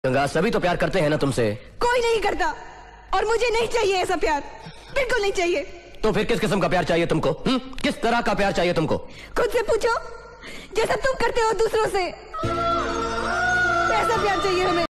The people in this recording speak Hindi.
गंगा, सभी तो प्यार करते हैं ना तुमसे। कोई नहीं करता, और मुझे नहीं चाहिए ऐसा प्यार, बिल्कुल नहीं चाहिए। तो फिर किस किस्म का प्यार चाहिए तुमको? किस तरह का प्यार चाहिए तुमको? खुद से पूछो, जैसा तुम करते हो दूसरों से, ऐसा प्यार चाहिए हमें।